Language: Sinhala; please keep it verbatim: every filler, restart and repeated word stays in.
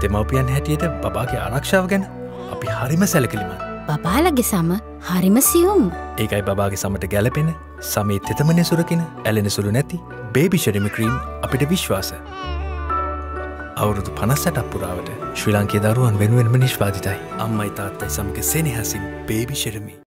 දෙමව්පියන් හැටියට බබාගේ ආරක්ෂාව ගැන අපි හරිම සැලකිලිමත්. බබාලගේ සම හරිම සියුම්. ඒකයි බබාගේ සමට ගැලපෙන සමේ තෙතමනේ සුරකින ඇලෙන සුළු නැති බේබි ෂෙරමි ක්‍රීම් අපිට විශ්වාස. අවුරුදු පනස් අටක් පුරාවට ශ්‍රී ලාංකේය දරුවන් වෙනුවෙන්ම නිෂ්පාදිතයි. අම්මයි තාත්තයි සමග සෙනෙහසින් බේබි ෂෙරමි.